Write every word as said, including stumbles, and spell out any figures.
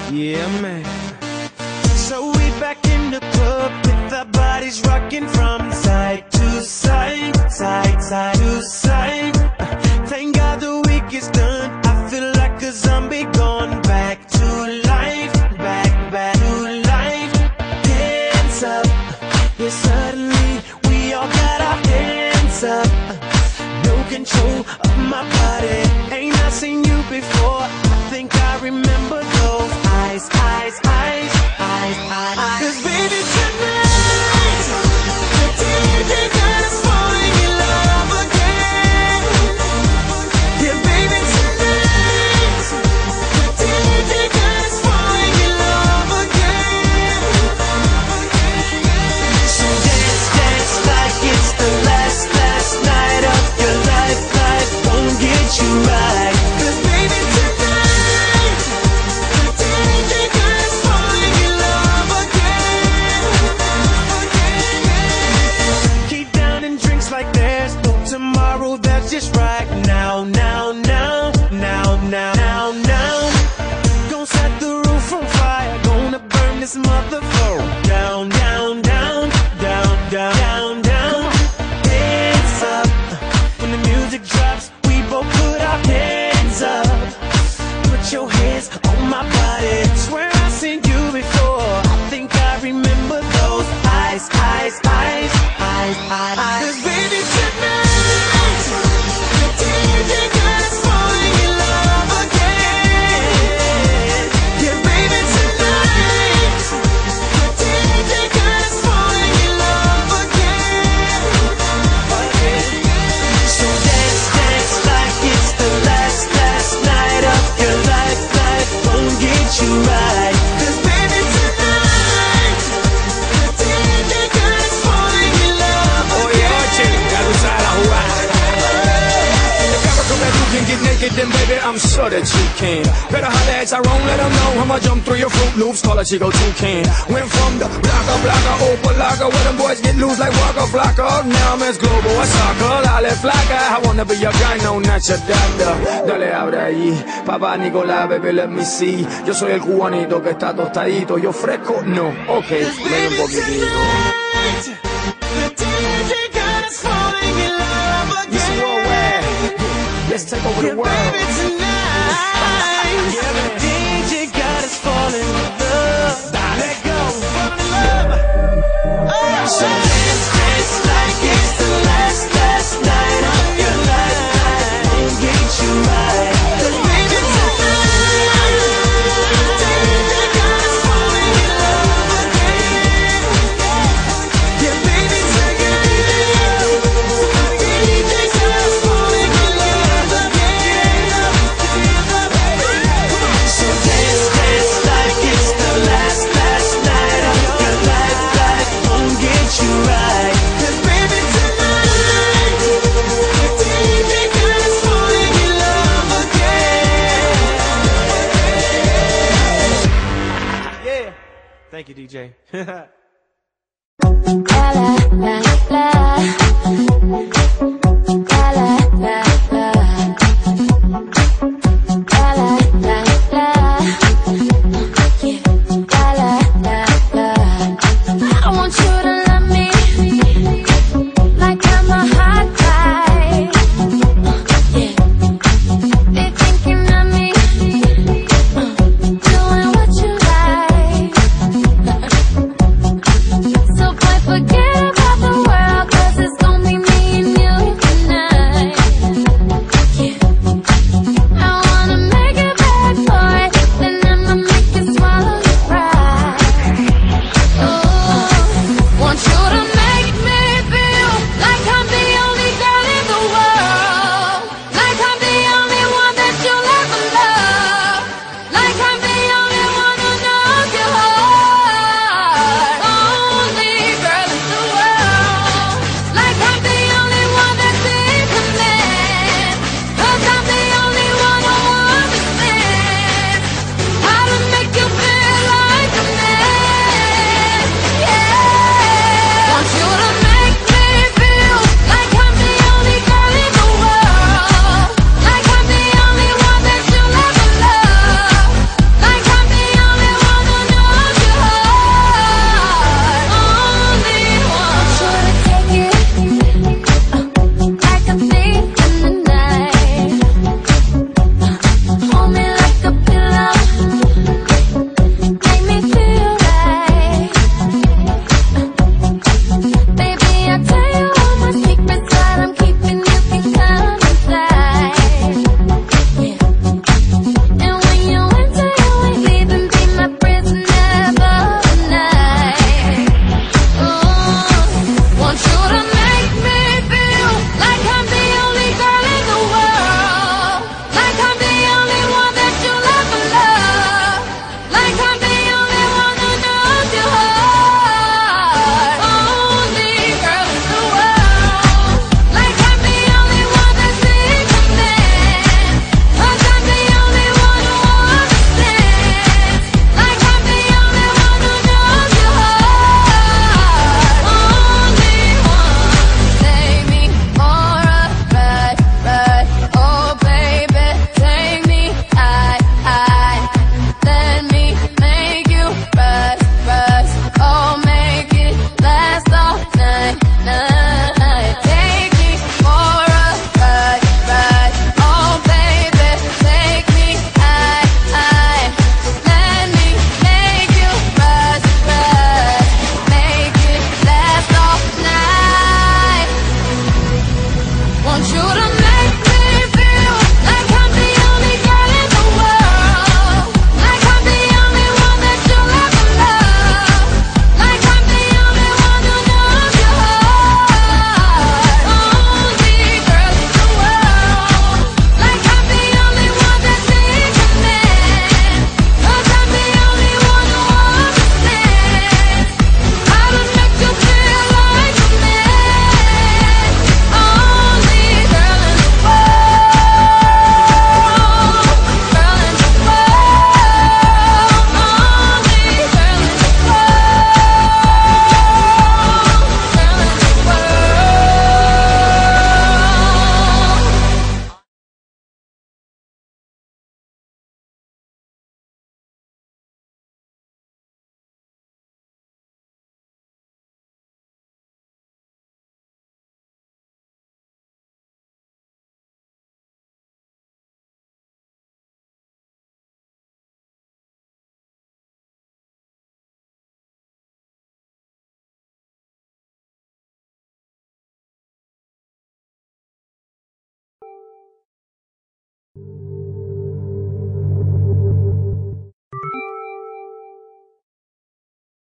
Yeah, man. So we back in the club with our bodies rocking from side to side, side, side to side. Uh, Thank God the week is done. I feel like a zombie gone back to life, back, back to life. Hands up, yeah, suddenly we all got our hands up. Uh, No control of my body. Ain't I seen you before? I think I remember those eyes, eyes, eyes, eyes, eyes, eyes. 'Cause baby tonight, the D J got us falling in love again. Yeah, baby tonight, the D J got us falling in love again. So dance, dance like it's the last, last night of your life. Life won't get you right. 'Cause baby tonight, the D J got us falling in love again. Keep down and drinks like there's no tomorrow. That's just right now, now, now, now, now, now, now. Gonna set the roof on fire. Gonna burn this motherfucker down, down, down, down, down, down, down. Hands up. When the music drops, we both put our hands up. Put your hands on my body. Swear I've seen you before. I think I remember those eyes, eyes, eyes, eyes, eyes, eyes. 'Cause baby tonight, the D J got us falling in love again. Yeah, baby tonight, the D J got us falling in love again. So dance, dance like it's the last, last night of your life. Life won't get you right. 'Cause baby tonight, the D J got us falling in love Oye, again. oye, ya tú sabes la jugada. If ever come that you can get naked, then baby, I'm sure that you can. Better holler at Tyrone, let him know I'ma jump through your Fruit Loops, call a Chico Toucan. Went from the blocker, blocker, Opa Lager, where them boys get loose like Waka Flocka. Now I'm as global as soccer, Lale Flocka. I wanna be your guy, no, not your doctor. Dale, abre ahí, papá Nicolás, baby, let me see. Yo soy el cubanito que está tostadito, yo fresco, no, ok, ven un poquitito. The D J got us falling in love again. This is worldwide. Let's take over the Yeah, world. baby tonight, the D J got us falling in love. Let go, fall in love. Oh, so dance, dance like it's the last, last night of your life. Life won't get you right. 'Cause baby tonight, the D J got us falling in love again. Yeah, baby tonight, the D J got us falling in love again. So dance, dance like it's the last, last night of your life. Life won't get you right. 'Cause baby tonight, the D J got us falling in love again. Yeah. Thank you, D J.